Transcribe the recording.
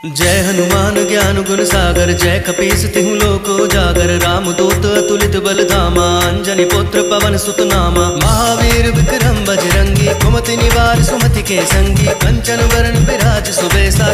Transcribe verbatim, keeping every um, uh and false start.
जय हनुमान ज्ञान गुण सागर, जय कपीस तिहु लोक उजागर। राम दूत अतुलित बल धामा, अंजनी पुत्र पवन सुत नामा। महावीर विक्रम बजरंगी, कुमति निवार सुमति के संगी। कंचन वरण विराज सुबेसा,